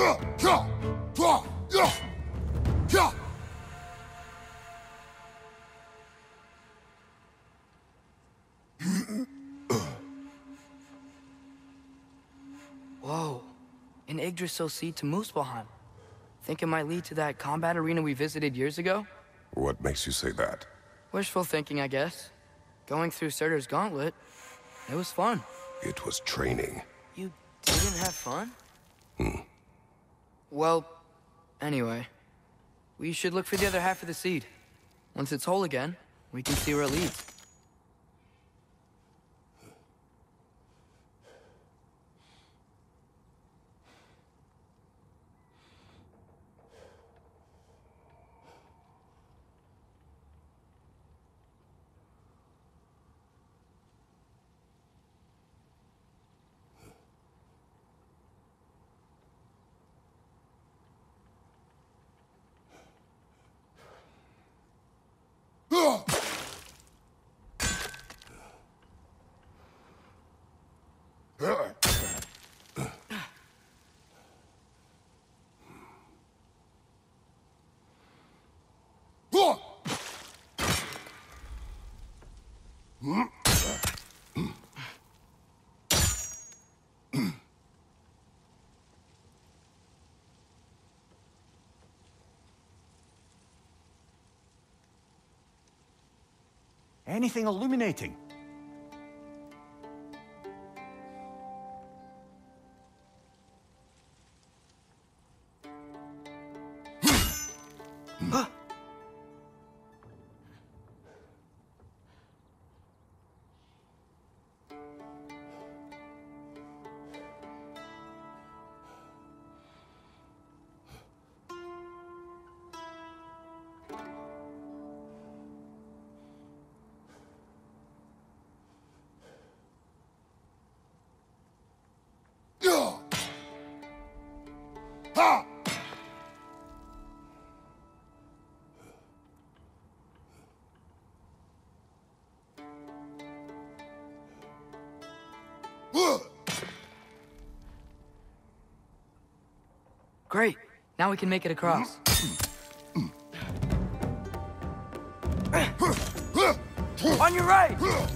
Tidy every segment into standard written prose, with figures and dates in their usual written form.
Whoa. An Yggdrasil seed to Muspelheim. Think it might lead to that combat arena we visited years ago? What makes you say that? Wishful thinking, I guess. Going through Surtur's gauntlet, it was fun. It was training. You didn't have fun? Well, anyway. We should look for the other half of the seed. Once it's whole again, we can see where it leads. Anything illuminating? Great. Now we can make it across. On your right!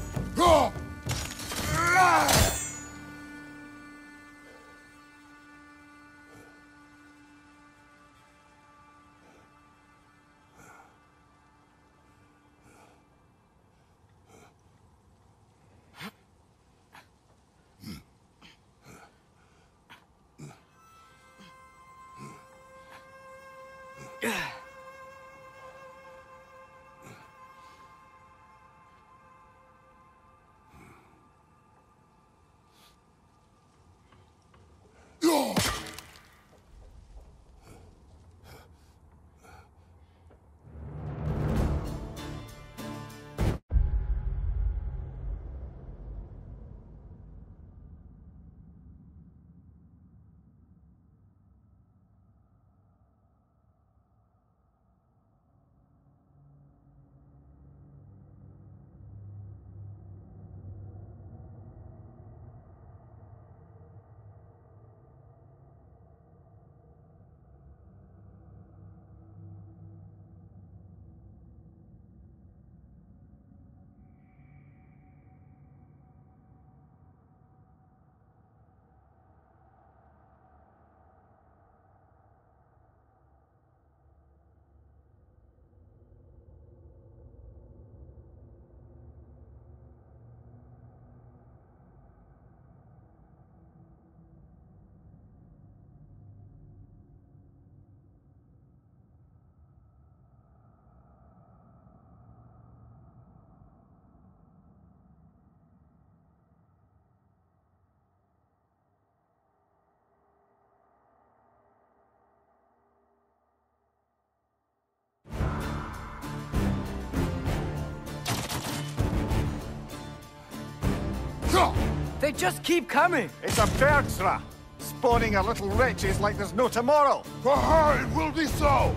They just keep coming! It's a Bergsra, spawning our little wretches like there's no tomorrow! Aha, it will be so!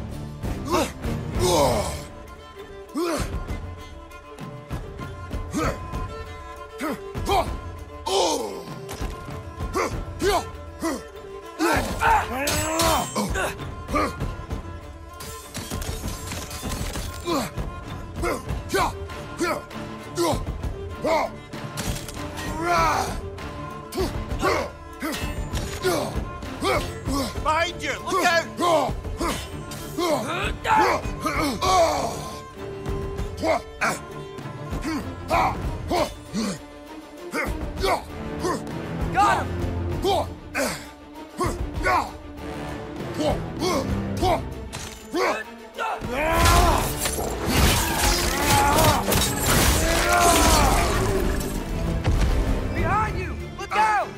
Behind you! Look out! Got him! Behind you! Look out!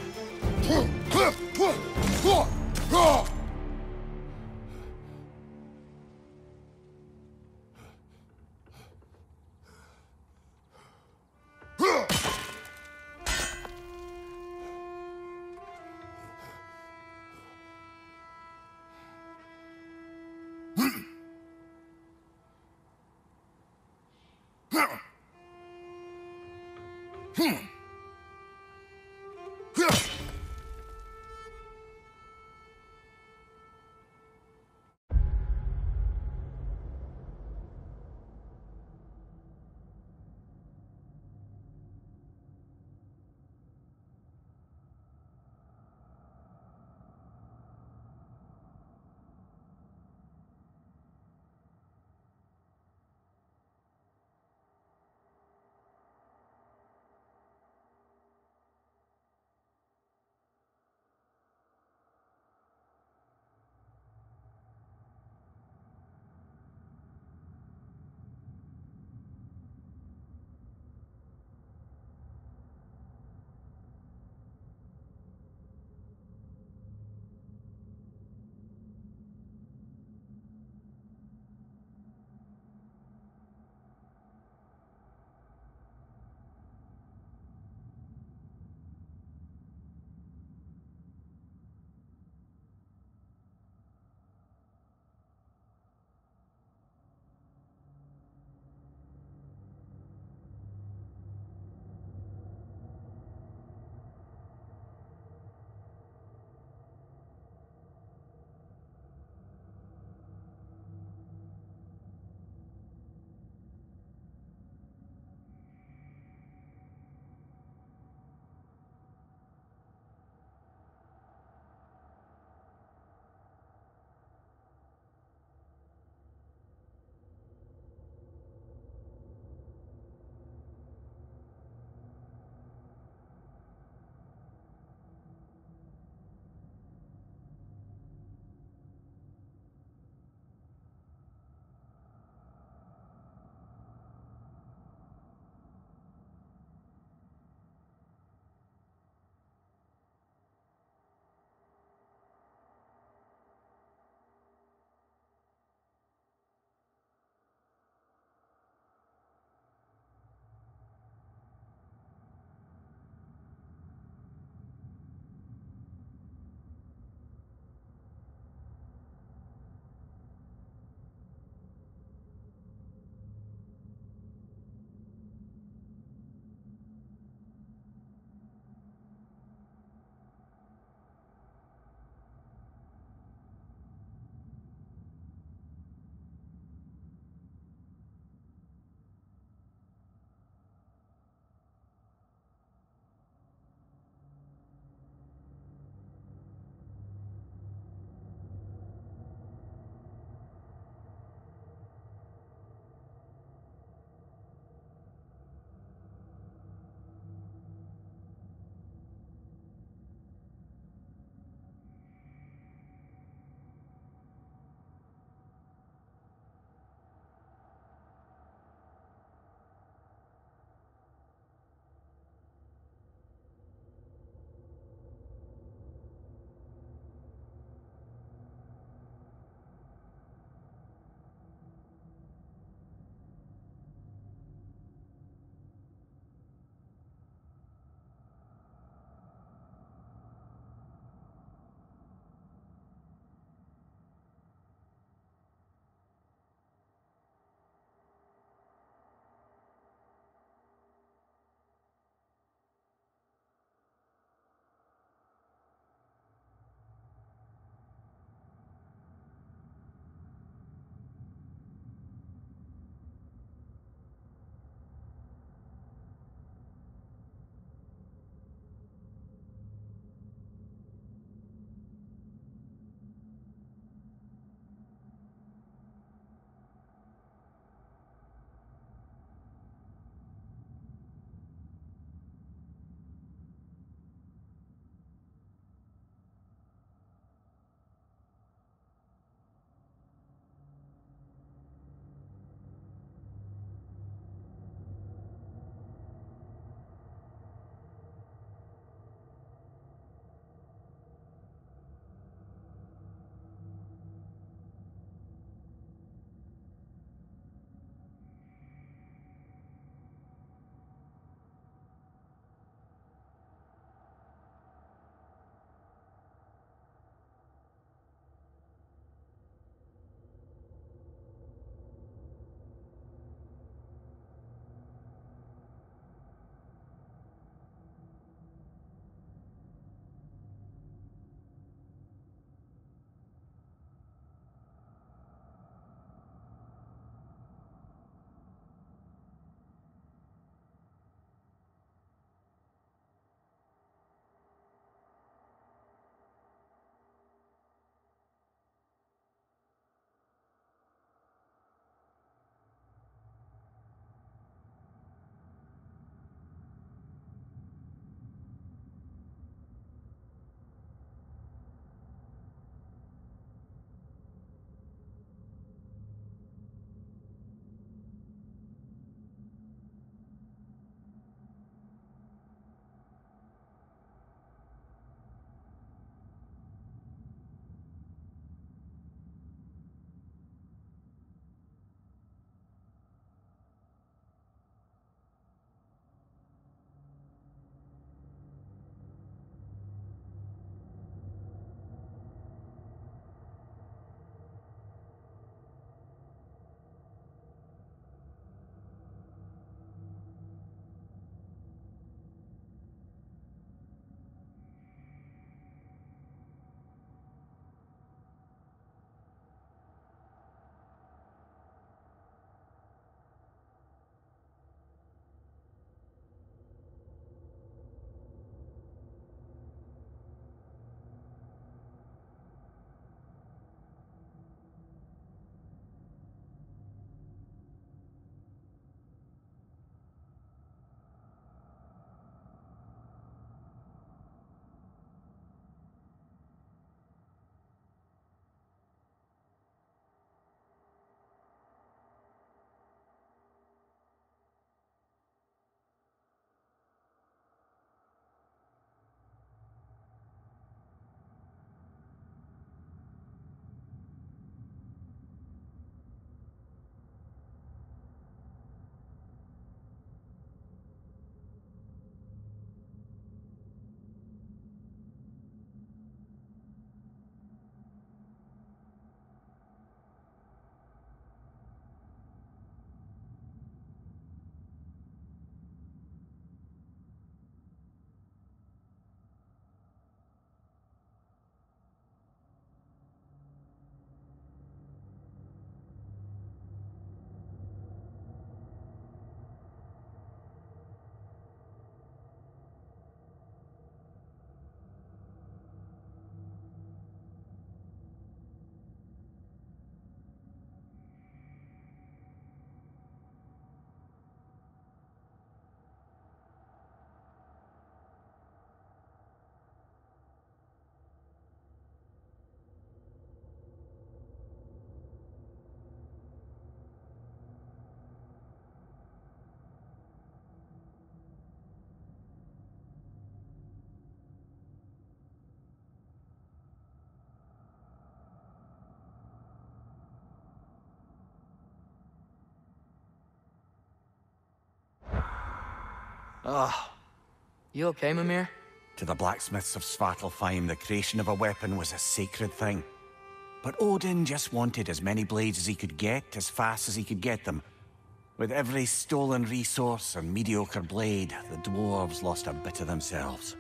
You okay, Mimir? To the blacksmiths of Svartalfheim, the creation of a weapon was a sacred thing. But Odin just wanted as many blades as he could get, as fast as he could get them. With every stolen resource and mediocre blade, the dwarves lost a bit of themselves.